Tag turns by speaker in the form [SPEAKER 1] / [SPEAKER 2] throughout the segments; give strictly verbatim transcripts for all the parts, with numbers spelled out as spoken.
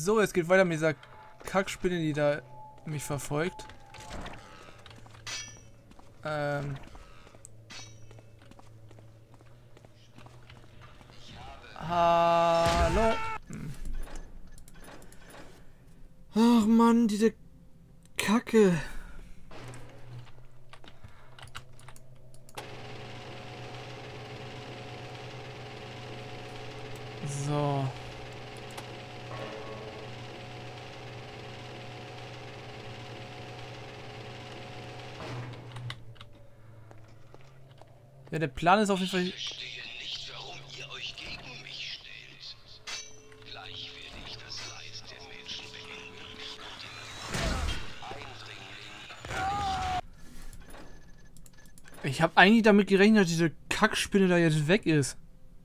[SPEAKER 1] So, es geht weiter mit dieser Kackspinne, die da mich verfolgt. Ähm. Hallo. Hm. Ach Mann, diese Kacke. So. Ja, der Plan ist auf jeden Fall...
[SPEAKER 2] Ich verstehe nicht, warum ihr euch gegen mich stellt. Gleich werde ich das Leid der Menschen beenden und den Eindringling.
[SPEAKER 1] Ich habe eigentlich damit gerechnet, dass diese Kackspinne da jetzt weg ist.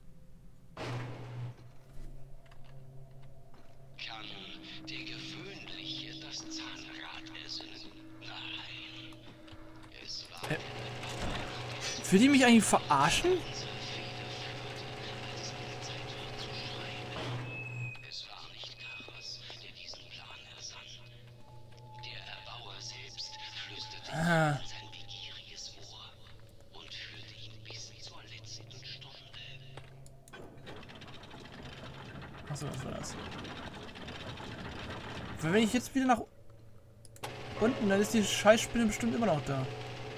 [SPEAKER 2] Kann der Gewöhnliche das Zahnrad ersinnen? Nein. Es war
[SPEAKER 1] Äh. Will die mich eigentlich verarschen?
[SPEAKER 2] Es war nicht Karas, der diesen Plan ersann. Der Erbauer selbst flüsterte
[SPEAKER 1] Ah.
[SPEAKER 2] in sein begieriges Ohr und führte ihn bis zur letzten Stunde.
[SPEAKER 1] Achso, was war das? Weil wenn ich jetzt wieder nach unten, dann ist die Scheißspinne bestimmt immer noch da.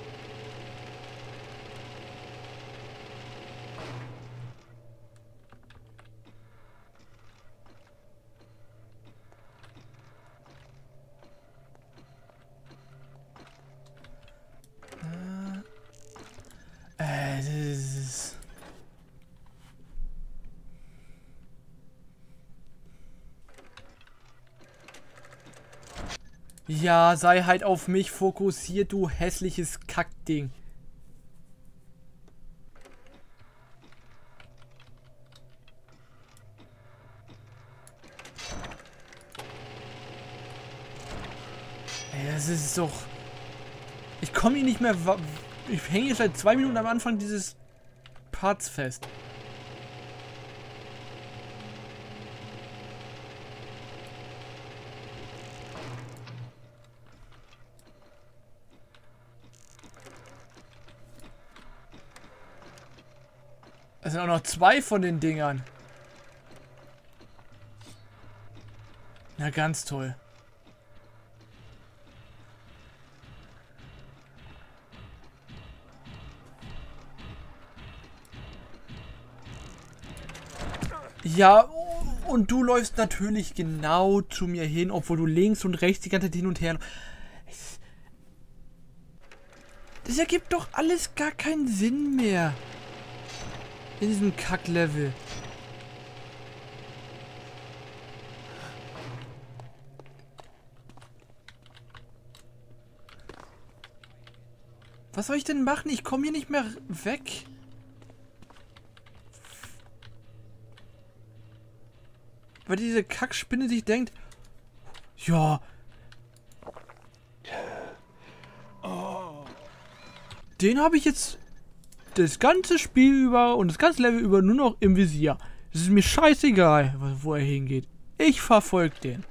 [SPEAKER 1] Äh, das ist... Ja, sei halt auf mich fokussiert, du hässliches Kackding. Ey, das ist doch... Ich komme hier nicht mehr... Ich hänge hier seit zwei Minuten am Anfang dieses Parts fest. Es sind auch noch zwei von den Dingern. Na, ganz toll. Ja, und du läufst natürlich genau zu mir hin, obwohl du links und rechts die ganze Zeit hin und her... Das ergibt doch alles gar keinen Sinn mehr. In diesem Kack-Level. Was soll ich denn machen? Ich komme hier nicht mehr weg. Weil diese Kackspinne sich denkt, ja, den habe ich jetzt das ganze Spiel über und das ganze Level über nur noch im Visier. Es ist mir scheißegal, wo er hingeht. Ich verfolge den.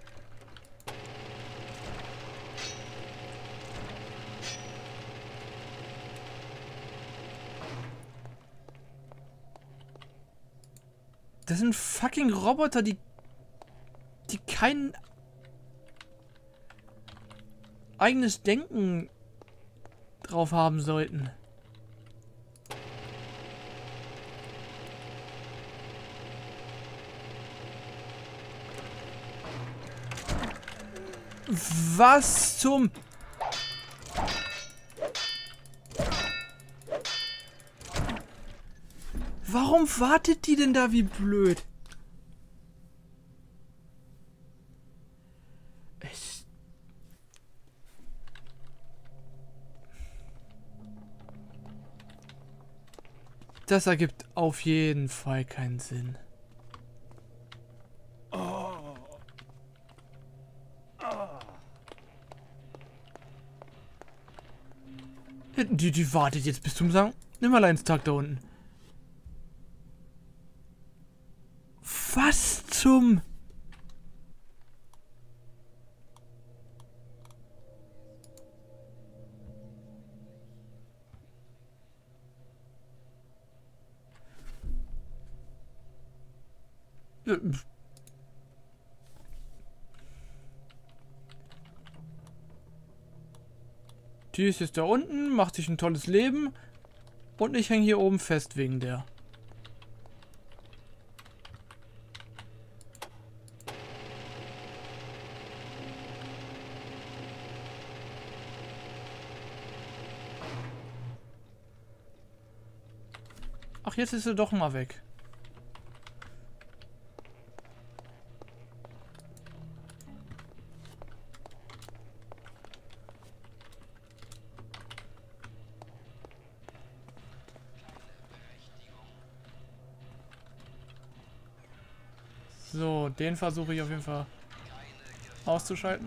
[SPEAKER 1] Das sind fucking Roboter, die die kein eigenes Denken drauf haben sollten. Was zum... Warum wartet die denn da wie blöd? Ich... Das ergibt auf jeden Fall keinen Sinn. Oh. Oh. Die, die wartet jetzt bis zum Sankt Nimmerleinstag da unten. Was zum... Äh, Die ist jetzt da unten, macht sich ein tolles Leben. Und ich hänge hier oben fest wegen der. Ach, jetzt ist sie doch mal weg. So, den versuche ich auf jeden Fall auszuschalten.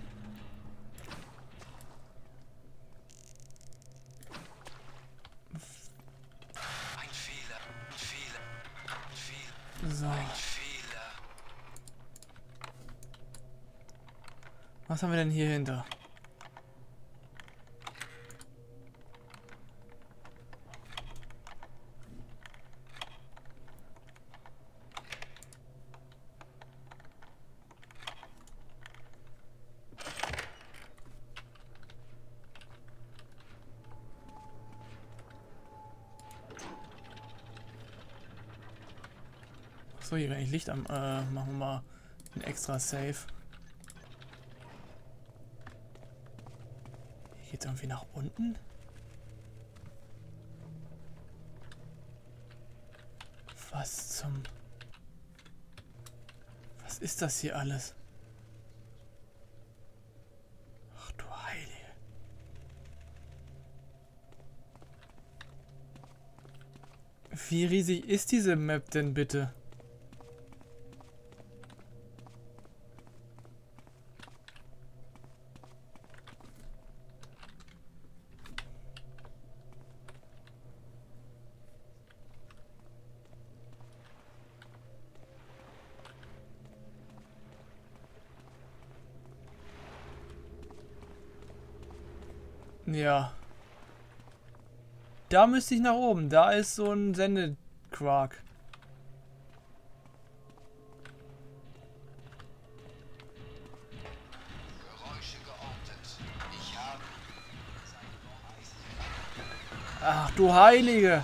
[SPEAKER 2] Ein Fehler, ein Fehler, ein Fehler,
[SPEAKER 1] So,
[SPEAKER 2] ein Fehler.
[SPEAKER 1] was haben wir denn hier hinter? So, hier kann ich Licht am. Äh, machen wir mal ein extra Safe. Hier geht's irgendwie nach unten. Was zum. Was ist das hier alles? Ach du Heilige. Wie riesig ist diese Map denn bitte? Ja. Da müsste ich nach oben. Da ist so ein Sendequark.
[SPEAKER 2] Geräusche geortet. Ich habe...
[SPEAKER 1] Ach du Heilige.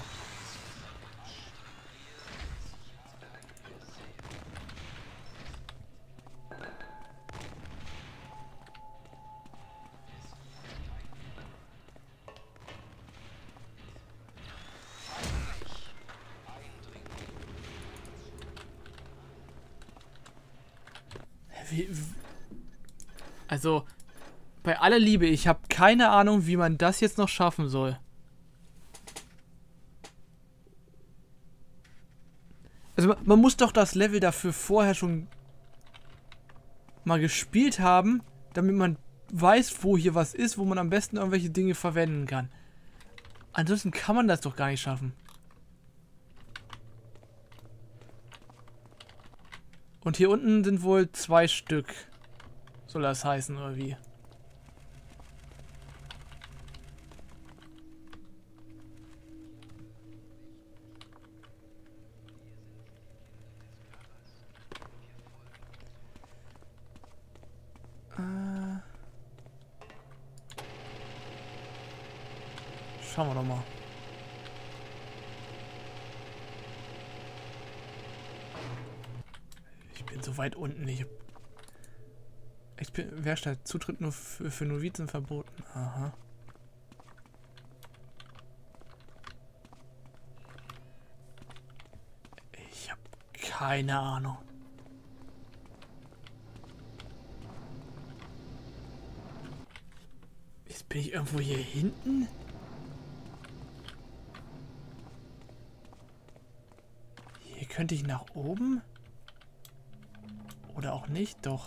[SPEAKER 1] Wie, also, bei aller Liebe, ich habe keine Ahnung, wie man das jetzt noch schaffen soll. Also, man, man muss doch das Level dafür vorher schon mal gespielt haben, damit man weiß, wo hier was ist, wo man am besten irgendwelche Dinge verwenden kann. Ansonsten kann man das doch gar nicht schaffen. Und hier unten sind wohl zwei Stück. Soll das heißen, oder wie? Äh Schauen wir doch mal. Ich bin so weit unten. Ich, ich bin. Werkstatt. Zutritt nur für, für Novizen verboten. Aha. Ich habe keine Ahnung. Jetzt bin ich irgendwo hier hinten. Hier könnte ich nach oben. Oder auch nicht, doch.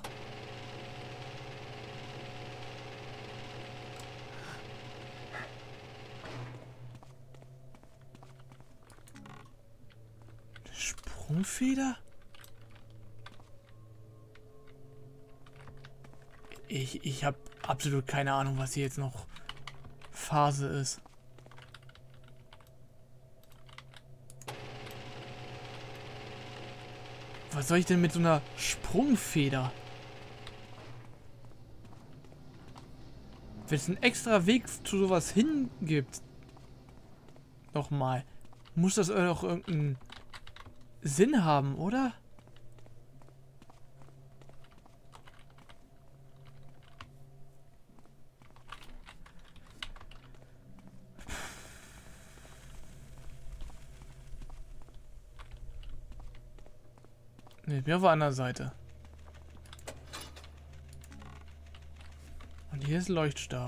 [SPEAKER 1] Sprungfeder? Ich, ich habe absolut keine Ahnung, was hier jetzt noch Phase ist. Was soll ich denn mit so einer Sprungfeder? Wenn es einen extra Weg zu sowas hingibt, nochmal, muss das auch irgendeinen Sinn haben, oder? Ne, ich bin auf der anderen Seite. Und hier ist ein Leuchtstab.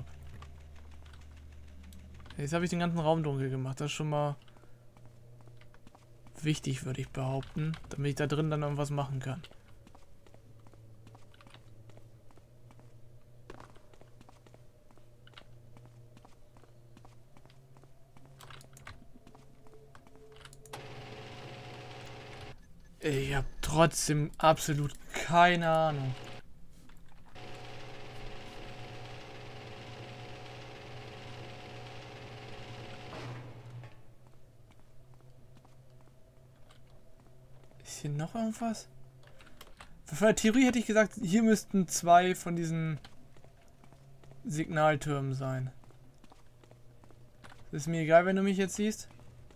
[SPEAKER 1] Jetzt habe ich den ganzen Raum dunkel gemacht. Das ist schon mal wichtig, würde ich behaupten, damit ich da drin dann irgendwas machen kann. Ich habe trotzdem absolut keine Ahnung. Ist hier noch irgendwas? Von der Theorie hätte ich gesagt, hier müssten zwei von diesen Signaltürmen sein. Ist mir egal, wenn du mich jetzt siehst.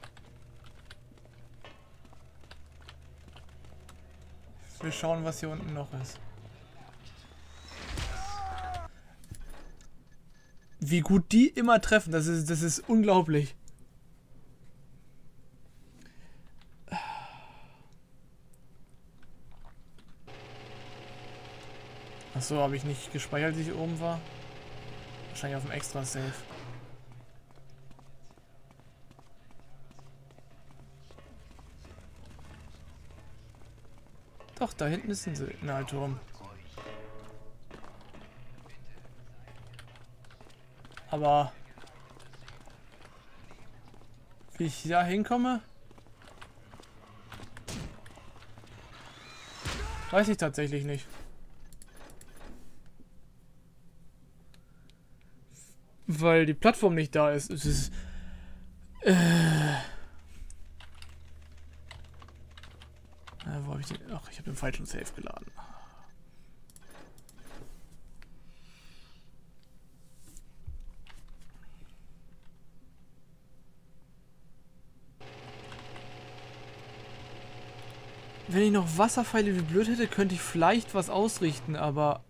[SPEAKER 1] Ich will schauen, was hier unten noch ist. Wie gut die immer treffen, das ist, das ist unglaublich. Achso, habe ich nicht gespeichert, als ich oben war? Wahrscheinlich auf dem extra Save. Doch, da hinten ist ein Signalturm. Aber wie ich da hinkomme, weiß ich tatsächlich nicht. Weil die Plattform nicht da ist. Es ist äh, wo habe ich den? Ach, ich habe den falschen Save geladen. Wenn ich noch Wasserpfeile wie blöd hätte, könnte ich vielleicht was ausrichten, aber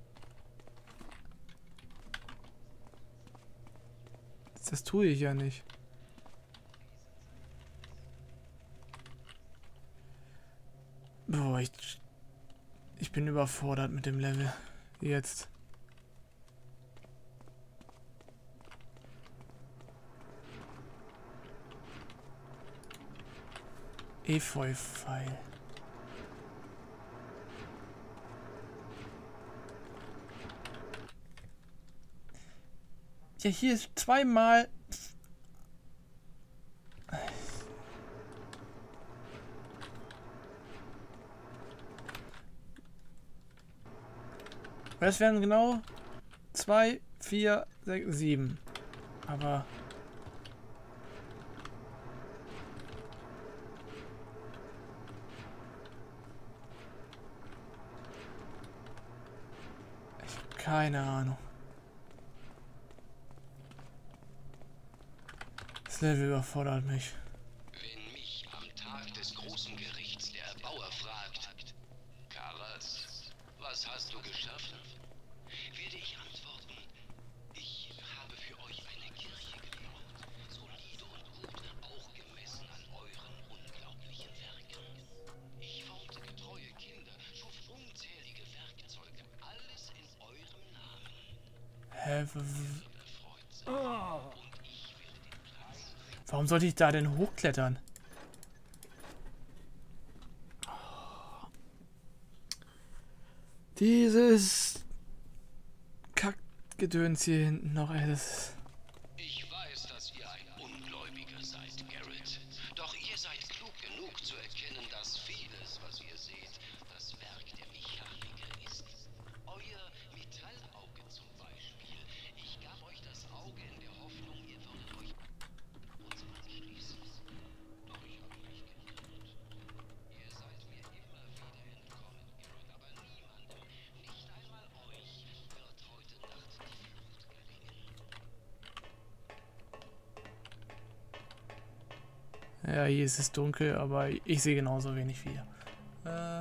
[SPEAKER 1] das tue ich ja nicht. Boah, ich, ich bin überfordert mit dem Level. Jetzt. Efeu-Pfeil. Ja, hier ist zweimal. Das wären genau zwei, vier, sechs, sieben. Aber ich habe keine Ahnung. Das Level überfordert mich.
[SPEAKER 2] Wenn mich am Tag des großen Gerichts der Erbauer fragt, Karas, was hast du geschaffen? Werde ich antworten, ich habe für euch eine Kirche gebaut, solide und gut, auch gemessen an euren unglaublichen Werken. Ich formte getreue Kinder, schuf unzählige Werkzeuge, alles in eurem Namen.
[SPEAKER 1] Hä? Oh. Warum sollte ich da denn hochklettern? Dieses Kackgedöns hier hinten noch, ey, das...
[SPEAKER 2] Ich weiß, dass ihr ein Ungläubiger seid, Garrett. Doch ihr seid klug genug zu erkennen, dass vieles, was ihr seht, das Werk der Mechaniker ist. Euer Metallauge zum Beispiel. Ich gab euch das Auge in der Hoffnung, ihr würdet euch uns anschließen. Doch ich habe mich geirrt. Ihr seid mir immer wieder
[SPEAKER 1] Ja, hier ist es dunkel, aber ich sehe genauso wenig wie ihr. Äh...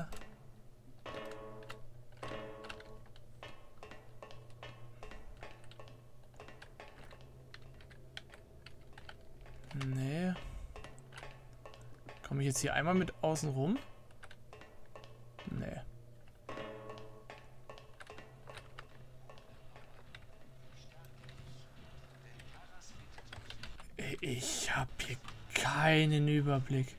[SPEAKER 1] Nee. Komme ich jetzt hier einmal mit außen rum? Nee. Ich habe hier keinen Überblick.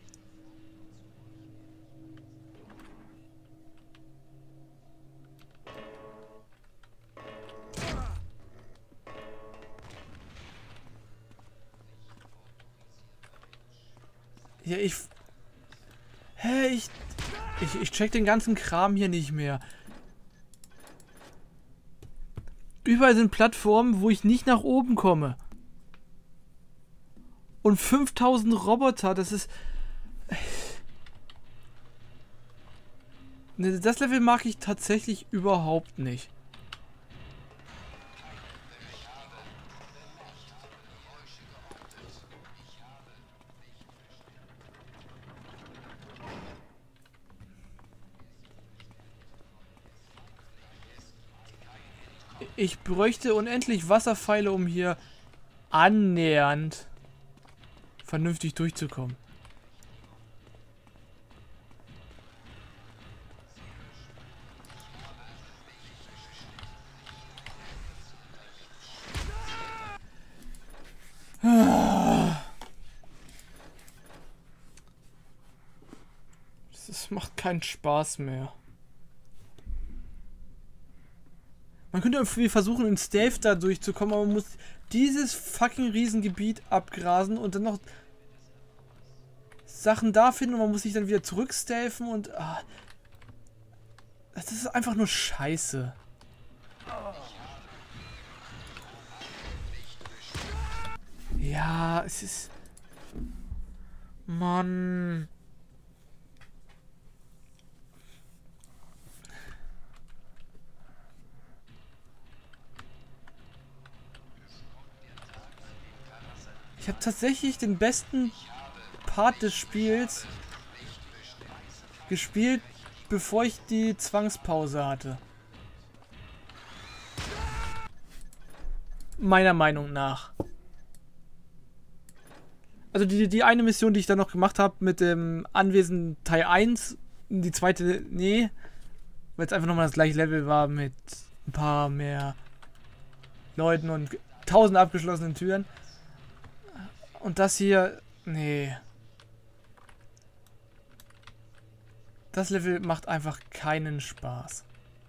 [SPEAKER 1] Ja, ich... Hä, ich, ich... Ich check den ganzen Kram hier nicht mehr. Überall sind Plattformen, wo ich nicht nach oben komme. Und fünftausend Roboter, das ist... Ne, das Level mag ich tatsächlich überhaupt nicht. Ich bräuchte unendlich Wasserpfeile, um hier annähernd vernünftig durchzukommen. Das macht keinen Spaß mehr. Man könnte irgendwie versuchen, in Stealth da durchzukommen, aber man muss dieses fucking Riesengebiet abgrasen und dann noch Sachen da finden und man muss sich dann wieder zurückstealthen und... Ah, das ist einfach nur Scheiße. Ja, es ist... Mann... Ich habe tatsächlich den besten Part des Spiels gespielt, bevor ich die Zwangspause hatte. Meiner Meinung nach. Also die, die eine Mission, die ich dann noch gemacht habe mit dem Anwesen Teil eins, die zweite, nee, weil es einfach nochmal das gleiche Level war mit ein paar mehr Leuten und tausend abgeschlossenen Türen. Und das hier, nee. Das Level macht einfach keinen Spaß.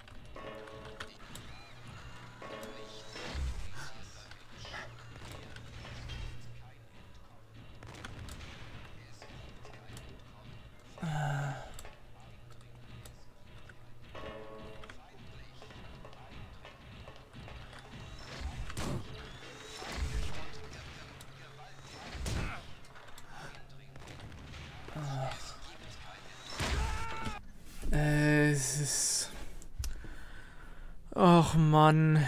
[SPEAKER 1] Äh, es ist... Och Mann.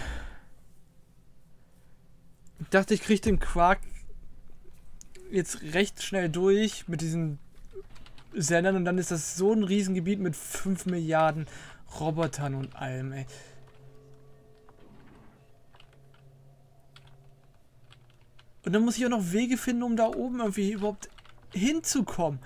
[SPEAKER 1] Ich dachte, ich kriege den Quark jetzt recht schnell durch mit diesen Sendern und dann ist das so ein Riesengebiet mit fünf Milliarden Robotern und allem, ey. Und dann muss ich auch noch Wege finden, um da oben irgendwie überhaupt hinzukommen.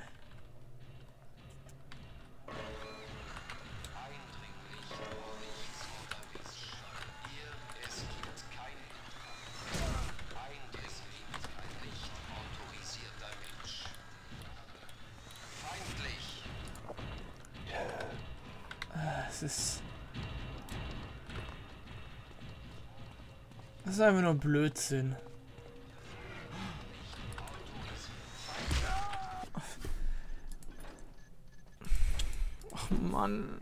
[SPEAKER 1] Es ist... Das ist einfach nur Blödsinn. Ach Mann.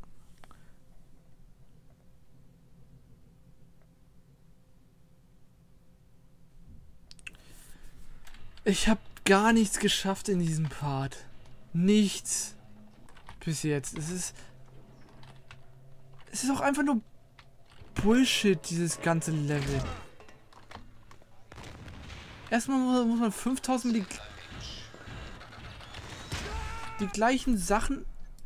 [SPEAKER 1] Ich habe gar nichts geschafft in diesem Part. Nichts. Bis jetzt. Es ist... Es ist auch einfach nur Bullshit, dieses ganze Level. Erstmal muss man fünftausend Milli die gleichen Sachen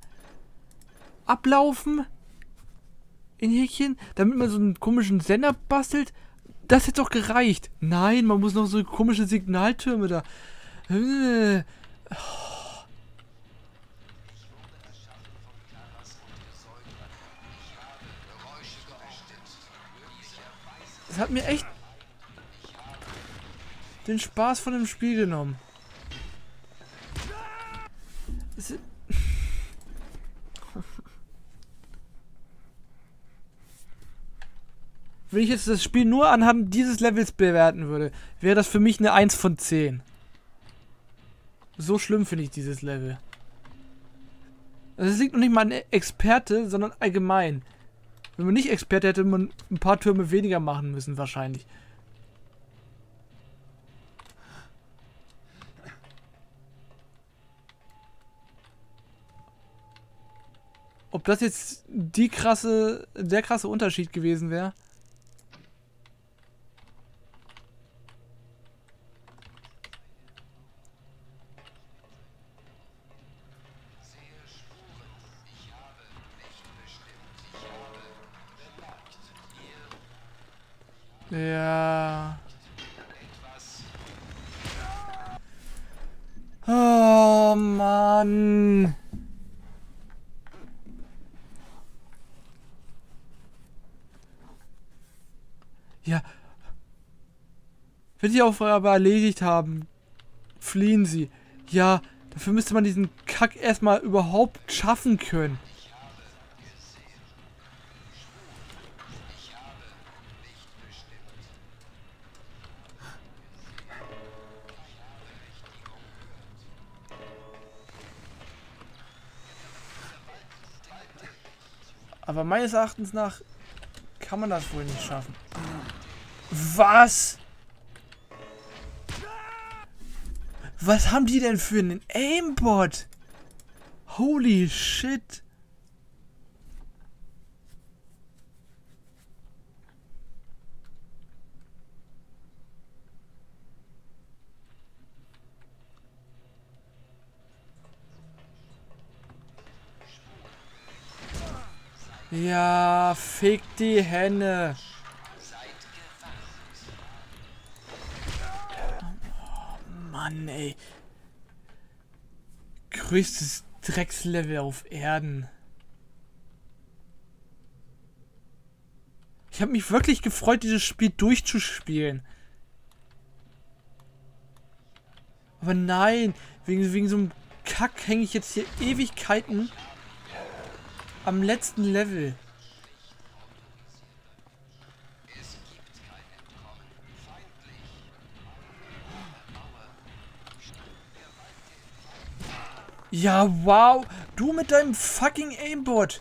[SPEAKER 1] ablaufen in Häkchen, damit man so einen komischen Sender bastelt. Das hätte doch gereicht. Nein, man muss noch so komische Signaltürme da. Äh. Das hat mir echt den Spaß von dem Spiel genommen. Es Wenn ich jetzt das Spiel nur anhand dieses Levels bewerten würde, wäre das für mich eine eins von zehn. So schlimm finde ich dieses Level. Also es liegt noch nicht mal an Experte, sondern allgemein. Wenn man nicht Experte hätte, man ein paar Türme weniger machen müssen wahrscheinlich. Ob das jetzt die krasse, der krasse Unterschied gewesen wäre? Ja. Oh Mann. Ja. Wenn die Aufgabe aber erledigt haben, fliehen sie. Ja, dafür müsste man diesen Kack erstmal überhaupt schaffen können. Aber meines Erachtens nach kann man das wohl nicht schaffen. Was? Was haben die denn für einen Aimbot? Holy shit. Ja, fick die Henne. Oh Mann, ey. Größtes Dreckslevel auf Erden. Ich habe mich wirklich gefreut, dieses Spiel durchzuspielen. Aber nein, wegen, wegen so einem Kack hänge ich jetzt hier Ewigkeiten am letzten Level. Ja, wow. Du mit deinem fucking Aimbot.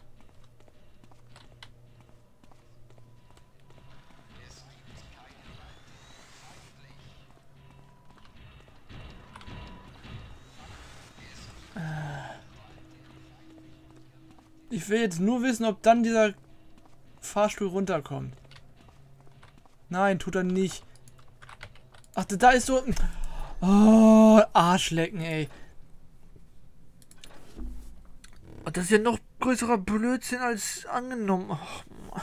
[SPEAKER 1] Ich will jetzt nur wissen, ob dann dieser Fahrstuhl runterkommt. Nein, tut er nicht. Ach, da ist so... Oh, Arschlecken, ey. Das ist ja noch größerer Blödsinn als angenommen. Oh,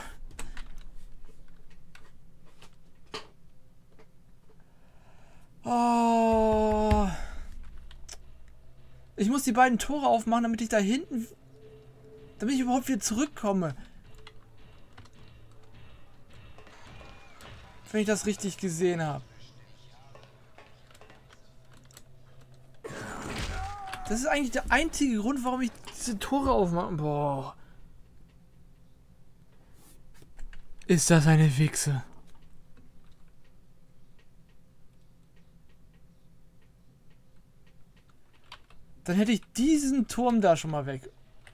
[SPEAKER 1] oh. Ich muss die beiden Tore aufmachen, damit ich da hinten... Damit ich überhaupt wieder zurückkomme. Wenn ich das richtig gesehen habe. Das ist eigentlich der einzige Grund, warum ich diese Tore aufmache. Boah. Ist das eine Wichse? Dann hätte ich diesen Turm da schon mal weg.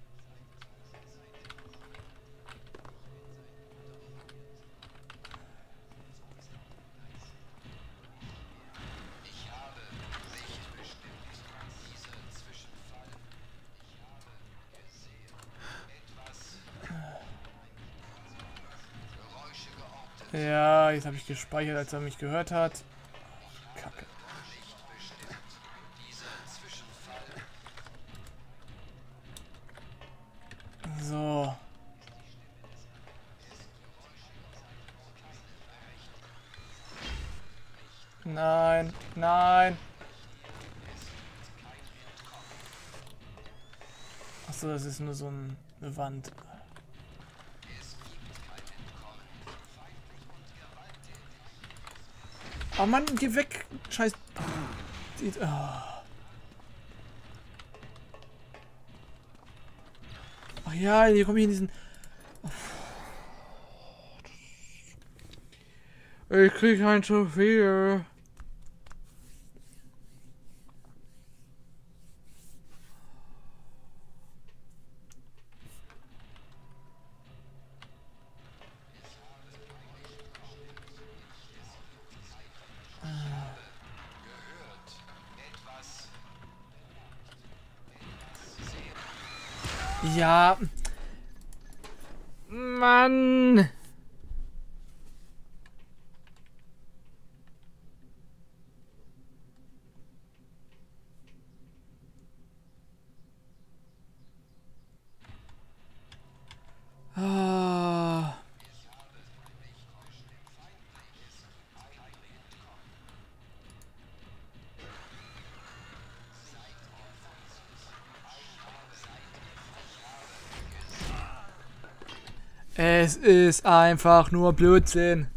[SPEAKER 1] Ja, jetzt habe ich gespeichert, als er mich gehört hat. Kacke. Nein, nein. Achso, das ist nur so ein, eine Wand. Oh Mann, geh weg! Scheiß. Oh. Ach ja, hier komme ich in diesen. Ich krieg ein zu viel. Ja. Mann. Ah. Es ist einfach nur Blödsinn.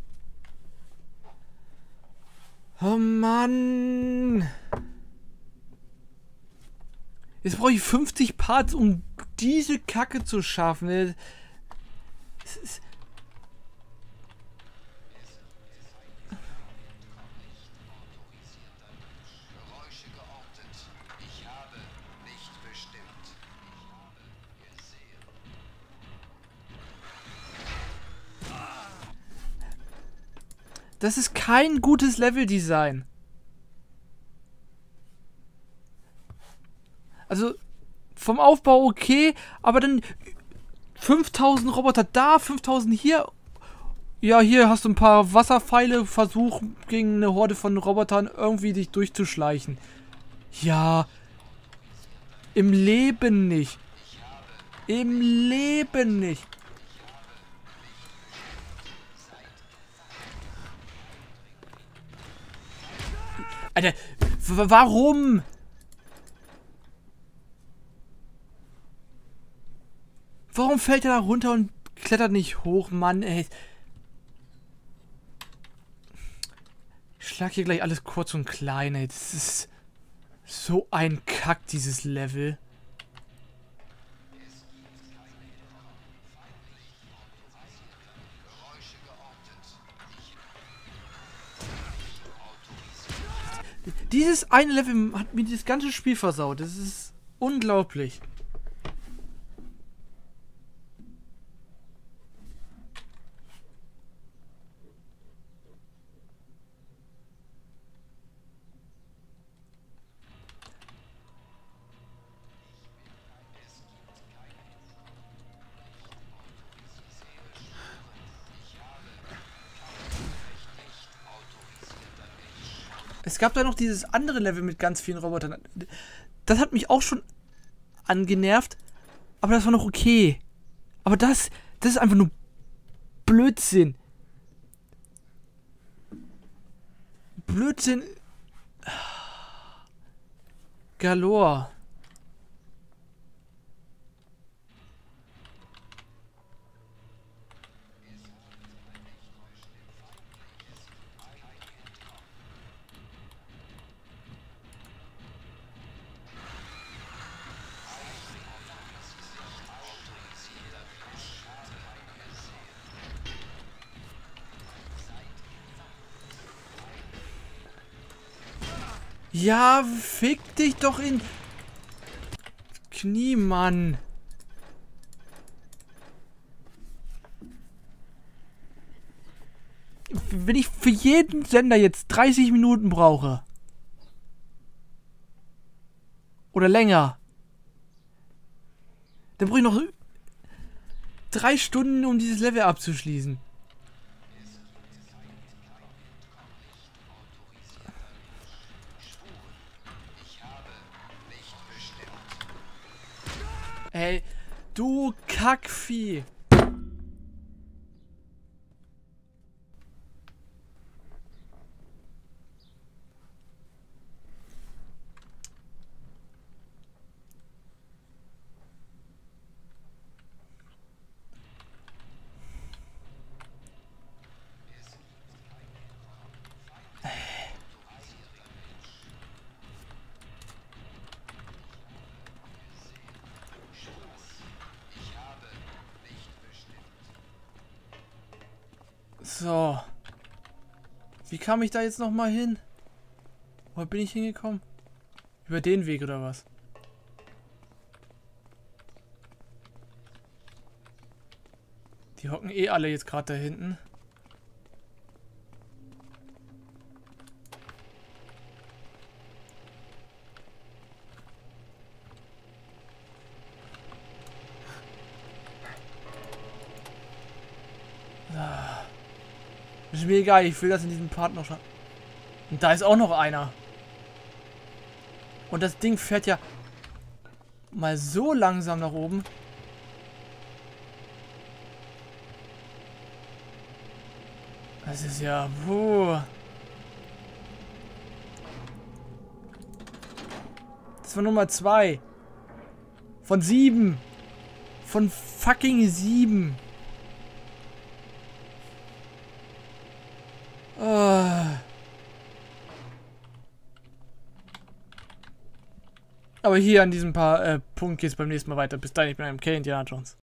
[SPEAKER 1] Oh Mann. Jetzt brauche ich fünfzig Parts, um diese Kacke zu schaffen. Es ist Das ist kein gutes Leveldesign. Also, vom Aufbau okay, aber dann fünftausend Roboter da, fünftausend hier. Ja, hier hast du ein paar Wasserpfeile, Versuch gegen eine Horde von Robotern irgendwie dich durchzuschleichen. Ja, im Leben nicht. Im Leben nicht. Alter, warum? Warum fällt er da runter und klettert nicht hoch, Mann, ey? Ich schlag hier gleich alles kurz und klein, ey. Das ist so ein Kack, dieses Level. Dieses eine Level hat mir das ganze Spiel versaut. Das ist unglaublich. Es gab da noch dieses andere Level mit ganz vielen Robotern. Das hat mich auch schon angenervt, aber das war noch okay. Aber das, das ist einfach nur Blödsinn. Blödsinn. Galore. Ja, fick dich doch in Knie, Mann. Wenn ich für jeden Sender jetzt dreißig Minuten brauche. Oder länger. Dann brauche ich noch drei Stunden, um dieses Level abzuschließen. Ey, du Kackvieh. So. Wie kam ich da jetzt nochmal hin? Wo bin ich hingekommen? Über den Weg oder was? Die hocken eh alle jetzt gerade da hinten. Ist mir egal, ich will das in diesem Part noch schaffen. Und da ist auch noch einer. Und das Ding fährt ja mal so langsam nach oben. Das ist ja... Puh. Das war Nummer zwei. Von sieben. Von fucking sieben. Aber hier an diesem paar äh, Punkt geht es beim nächsten Mal weiter. Bis dahin, ich bin M K, Indiana Jones.